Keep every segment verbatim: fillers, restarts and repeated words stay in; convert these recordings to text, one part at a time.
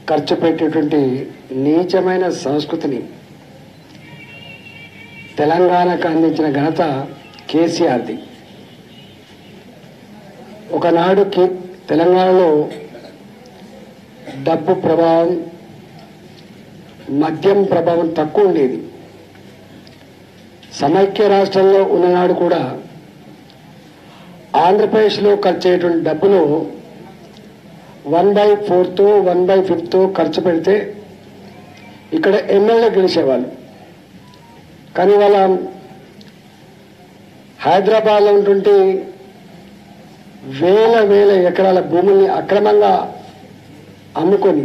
ఖర్చు పెట్టేటువంటి నీచమైన సంస్కృతిని తెలంగాణకు అందించిన ఘనత కేసీఆర్ది. ఒకనాడు తెలంగాణలో డబ్బు ప్రభావం, మద్యం ప్రభావం తక్కువ ఉండేది. సమైక్య రాష్ట్రంలో ఉన్ననాడు కూడా ఆంధ్రప్రదేశ్లో ఖర్చు అయ్యేటువంటి డబ్బులో one by fourth one by fifth ఖర్చు పెడితే ఇక్కడ ఎమ్మెల్యే గెలిచేవాళ్ళు. కానీ వాళ్ళ హైదరాబాద్లో ఉన్నటువంటి వేల వేల ఎకరాల భూముల్ని అక్రమంగా అమ్ముకొని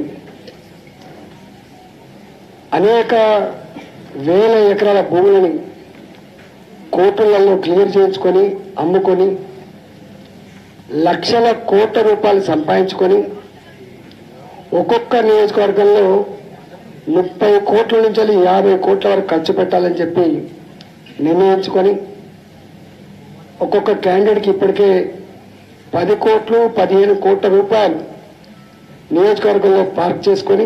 అనేక వేల ఎకరాల భూములని కోర్టులలో క్లియర్ చేయించుకొని అమ్ముకొని లక్షల కోట్ల రూపాయలు సంపాదించుకొని ఒక్కొక్క నియోజకవర్గంలో ముప్పై కోట్ల నుంచి యాభై కోట్ల వరకు ఖర్చు పెట్టాలని చెప్పి నిర్ణయించుకొని ఒక్కొక్క క్యాండిడేట్కి ఇప్పటికే పది కోట్లు పదిహేను కోట్ల రూపాయలు నియోజకవర్గంలో పార్క్ చేసుకొని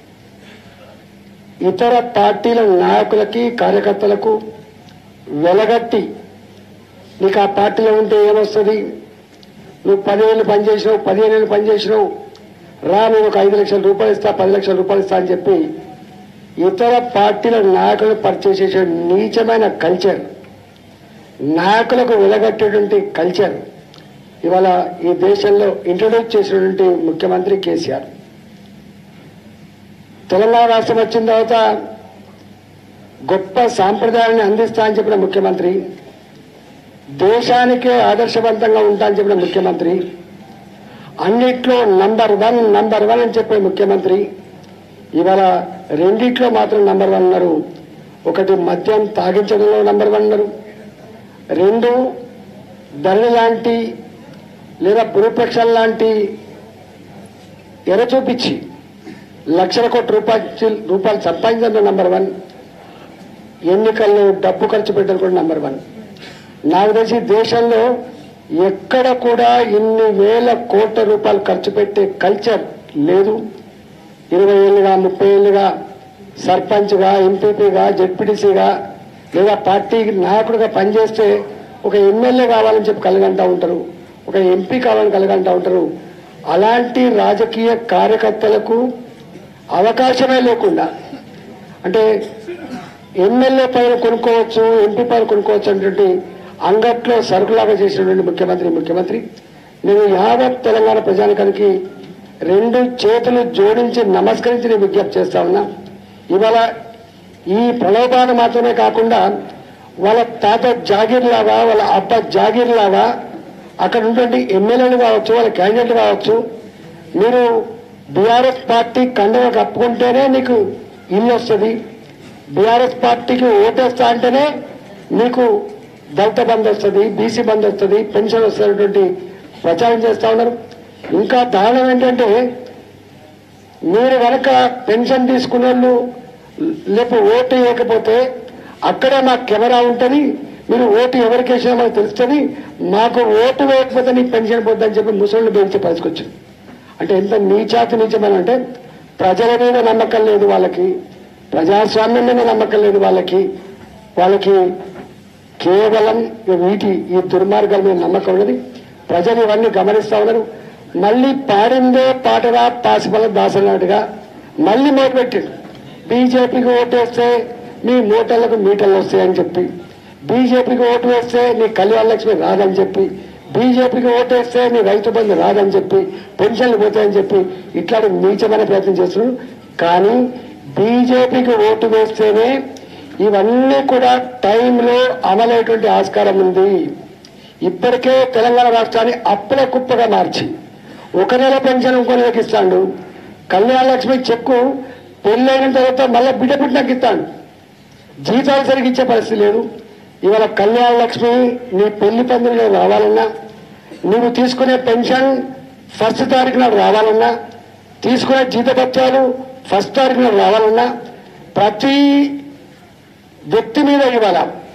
ఇతర పార్టీల నాయకులకి కార్యకర్తలకు వెలగట్టి నీకు ఆ పార్టీలో ఉంటే ఏమొస్తుంది, నువ్వు పదివేలు పనిచేసినావు పదిహేను ఏళ్ళు పనిచేసినావు రా, నేను ఒక ఐదు లక్షల రూపాయలు ఇస్తా పది లక్షల రూపాయలు ఇస్తా అని చెప్పి ఇతర పార్టీల నాయకులను పరిచయం చేసే నీచమైన కల్చర్, నాయకులకు వెలగట్టేటువంటి కల్చర్ ఇవాళ ఈ దేశంలో ఇంట్రొడ్యూస్ చేసినటువంటి ముఖ్యమంత్రి కేసీఆర్. తెలంగాణ రాష్ట్రం వచ్చిన తర్వాత గొప్ప సాంప్రదాయాన్ని అందిస్తా అని చెప్పిన ముఖ్యమంత్రి, దేశానికే ఆదర్శవంతంగా ఉంటా అని చెప్పిన ముఖ్యమంత్రి, అన్నిట్లో నంబర్ వన్ నంబర్ వన్ అని చెప్పే ముఖ్యమంత్రి ఇవాళ రెండిట్లో మాత్రం నంబర్ వన్ ఉన్నారు. ఒకటి మద్యం తాగించడంలో నంబర్ వన్ ఉన్నారు, రెండు ధరణి లాంటి లేదా భూపక్షాల లాంటి ఎర చూపించి లక్షల కోట్ల రూపాయలు రూపాయలు సంపాదించడంలో నంబర్ వన్, ఎన్నికల్లో డబ్బు ఖర్చు పెట్టడం కూడా నంబర్ వన్. నాకు తెలిసి దేశంలో ఎక్కడ కూడా ఇన్ని వేల కోట్ల రూపాయలు ఖర్చు పెట్టే కల్చర్ లేదు. ఇరవై ఏళ్ళుగా ముప్పై ఏళ్ళుగా సర్పంచ్గా ఎంపీపీగా జెడ్పీటీసీగా లేదా పార్టీ నాయకుడిగా పనిచేస్తే ఒక ఎమ్మెల్యే కావాలని చెప్పి కలగంటూ ఉంటారు, ఒక ఎంపీ కావాలని కలగంటూ ఉంటారు. అలాంటి రాజకీయ కార్యకర్తలకు అవకాశమే లేకుండా అంటే ఎమ్మెల్యే పైన కొనుక్కోవచ్చు ఎంపీ పైన కొనుక్కోవచ్చు అనేటువంటి అంగట్లో సరుకులాగా చేసినటువంటి ముఖ్యమంత్రి ముఖ్యమంత్రి నేను యావత్ తెలంగాణ ప్రజానికానికి రెండు చేతులు జోడించి నమస్కరించి నేను విజ్ఞప్తి చేస్తా ఉన్నా. ఇవాళ ఈ ప్రలోభాన్ని మాత్రమే కాకుండా వాళ్ళ తాత జాగీర్ లాగా వాళ్ళ అబ్బ జాగీర్ లాగా అక్కడ ఉన్నటువంటి ఎమ్మెల్యేలు కావచ్చు వాళ్ళ క్యాండిడేట్లు కావచ్చు, మీరు బీఆర్ఎస్ పార్టీ కండవ కప్పుకుంటేనే నీకు ఇల్లు వస్తుంది, బీఆర్ఎస్ పార్టీకి ఓటేస్తా అంటేనే నీకు దళిత బంధు వస్తుంది, బీసీ బంధు వస్తుంది, పెన్షన్ వస్తున్నటువంటి ప్రచారం చేస్తూ ఉన్నారు. ఇంకా దారుణం ఏంటంటే మీరు కనుక పెన్షన్ తీసుకున్న వాళ్ళు లేకపోతే ఓటు వేయకపోతే అక్కడే మాకు కెమెరా ఉంటుంది, మీరు ఓటు ఎవరికి వేసినా మాకు తెలుస్తుంది, మాకు ఓటు వేయకపోతే నీకు పెన్షన్ పోద్దని చెప్పి ముసళ్ళు బెదిరించే పరిస్థితి. అంటే ఎంత నీచాతి నీచమని అంటే ప్రజల మీద నమ్మకం లేదు వాళ్ళకి, ప్రజాస్వామ్యం మీద నమ్మకం లేదు వాళ్ళకి, వాళ్ళకి కేవలం వీటి ఈ దుర్మార్గాల మీద నమ్మకం ఉన్నది. ప్రజలు ఇవన్నీ గమనిస్తూ ఉన్నారు. మళ్ళీ పాడిందే పాటగా పాసిపల్ల దాసనాడుగా మళ్ళీ మొదలుపెట్టిండు. బీజేపీకి ఓటు వేస్తే మీ మూటలకు మీటర్లు వస్తాయని చెప్పి, బీజేపీకి ఓటు వేస్తే నీ కళ్యాణ లక్ష్మి రాదని చెప్పి, బీజేపీకి ఓటు వేస్తే నీ రైతు బంధు రాదని చెప్పి, పెన్షన్లు పోతాయని చెప్పి ఇట్లాంటి నీచమైన ప్రయత్నం చేస్తున్నారు. కానీ బీజేపీకి ఓటు వేస్తేనే ఇవన్నీ కూడా టైంలో అమలయ్యేటువంటి ఆస్కారం ఉంది. ఇప్పటికే తెలంగాణ రాష్ట్రాన్ని అప్పుల కుప్పగా మార్చి ఒక నెల పెన్షన్ ఇంకో నెలకి ఇస్తాడు, కళ్యాణ లక్ష్మి చెక్కు పెళ్ళైన తర్వాత మళ్ళీ బిడ్డ పుట్టినాక ఇస్తాడు, జీతాలు సరిగ్గా ఇచ్చే పరిస్థితి లేదు. ఇవాళ కళ్యాణ లక్ష్మి నీ పెళ్లి పందిరిలో రావాలన్నా, నువ్వు తీసుకునే పెన్షన్ ఫస్ట్ తారీఖున రావాలన్నా, తీసుకునే జీతపత్యాలు ఫస్ట్ తారీఖున రావాలన్నా ప్రతి వ్యక్తి మీద ఇవాళ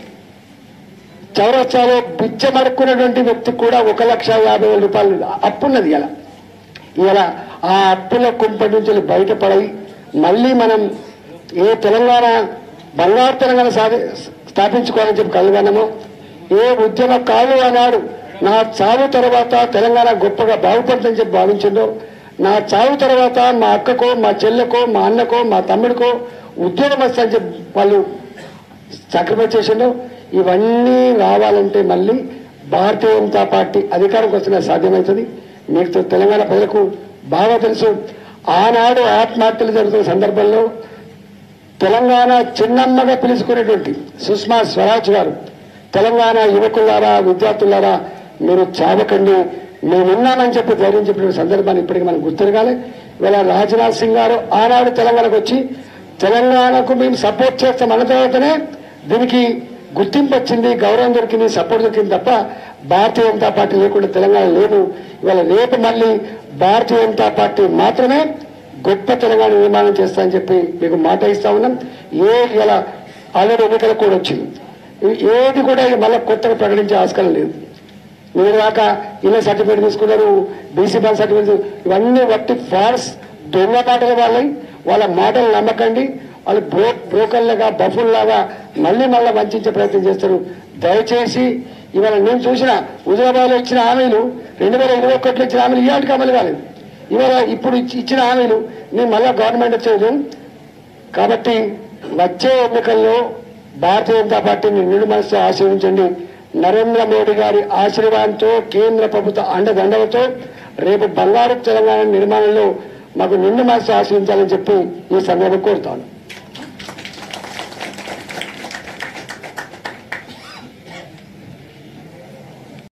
చౌరస్తాలో బిచ్చమడుకున్నటువంటి వ్యక్తి కూడా ఒక లక్ష యాభై వేల రూపాయలు అప్పున్నది. ఇలా ఇలా ఆ అప్పుల కుంపటి నుంచి బయటపడి మళ్ళీ మనం ఏ తెలంగాణ బంగారు తెలంగాణ సాధి స్థాపించుకోవాలని చెప్పి కలగనము, ఏ ఉద్యమకారులు అన్నాడు నా చావు తర్వాత తెలంగాణ గొప్పగా బాగుపడుతుందని చెప్పి భావించిందో, నా చావు తర్వాత మా అక్కకో మా చెల్లెకో మా అన్నకో మా తమ్ముడికో ఉద్యోగం వస్తుందని చెప్పి వాళ్ళు సాక్రిఫైస్ చేసిండో, ఇవన్నీ రావాలంటే మళ్ళీ భారతీయ జనతా పార్టీ అధికారంకి వస్తున్న సాధ్యమవుతుంది. మీకు తెలంగాణ ప్రజలకు బాగా తెలుసు, ఆనాడు ఆత్మహత్యలు జరుగుతున్న సందర్భంలో తెలంగాణ చిన్నమ్మగా పిలుచుకునేటువంటి సుష్మా స్వరాజ్ గారు తెలంగాణ యువకులారా విద్యార్థులారా మీరు చావకండి, మేము ఉన్నామని చెప్పి ధైర్యం చెప్పిన సందర్భాన్ని ఇప్పటికీ మనం గుర్తిరగాలి. ఇవాళ రాజ్నాథ్ సింగ్ గారు ఆనాడు తెలంగాణకు వచ్చి తెలంగాణకు మేము సపోర్ట్ చేస్తాం అన్న తర్వాతనే దీనికి గుర్తింపు వచ్చింది, గౌరవం దొరికింది, సపోర్ట్ దొరికింది తప్ప భారతీయ జనతా పార్టీ లేకుండా తెలంగాణ లేదు. ఇవాళ రేపు మళ్ళీ భారతీయ జనతా పార్టీ మాత్రమే గొప్ప తెలంగాణ నిర్మాణం చేస్తామని చెప్పి మీకు మాట ఇస్తా ఉన్నాం. ఏ ఇలా ఆల్రెడీ ఎన్నికల కూడా వచ్చింది, ఏది కూడా మళ్ళీ కొత్తగా ప్రకటించే ఆస్కారం లేదు. మీరు దాకా ఇళ్ళ సర్టిఫికేట్ తీసుకున్నారు, బీసీ బాన్ సర్టిఫికేట్, ఇవన్నీ వట్టి ఫాల్స్ దొంగ మాటల వాళ్ళని, వాళ్ళ మాటలు నమ్మకండి. వాళ్ళు బ్రో బ్రోకర్లుగా బఫుల్లాగా మళ్ళీ మళ్ళీ వంచే ప్రయత్నం చేస్తారు. దయచేసి ఇవాళ నేను చూసిన హుజరాబాద్లో ఇచ్చిన హామీలు రెండు వేల ఇరవై ఒకటిలో ఇచ్చిన హామీలు ఇవాటికి అమలు కాలేదు. ఇవాళ ఇప్పుడు ఇచ్చిన హామీలు నేను మళ్ళీ గవర్నమెంట్ వచ్చేది. కాబట్టి వచ్చే ఎన్నికల్లో భారతీయ జనతా పార్టీని నిండు మనసుతో ఆశీర్వించండి. నరేంద్ర మోడీ గారి ఆశీర్వాదంతో కేంద్ర ప్రభుత్వ అండదండలతో రేపు బంగారు తెలంగాణ నిర్మాణంలో మాకు నిండు మనసు ఆశీర్వించాలని చెప్పి ఈ సందర్భంగా కోరుతాను.